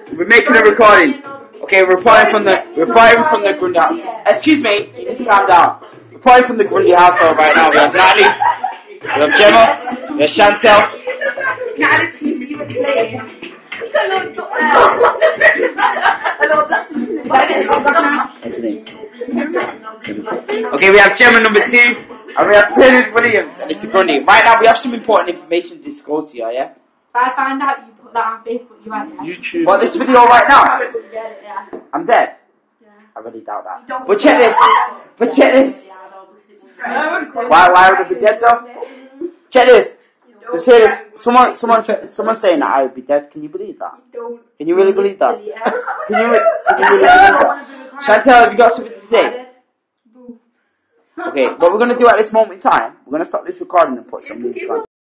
We're making a recording. Okay, we're reporting from the Grundy house. Excuse me, you need to calm down. We're reporting from the Grundy household right now. We have Natalie, we have Gemma, we have Chantel. Okay, we have Gemma number 2, and we have Bernard Williams and Mr. Grundy. Right now, we have some important information to disclose to you, yeah? If I find out you put that on Facebook, you might get YouTube. What, this video right now? yeah. I'm dead? Yeah. I really doubt that. But check this. Why would I be dead though? Check this. Just hear this. Someone saying that I would be dead. Can you believe that? Can you really believe that? Can you really believe that? Chantel, have you got something to say? Okay, what we're going to do at this moment in time, we're going to stop this recording and put some music on.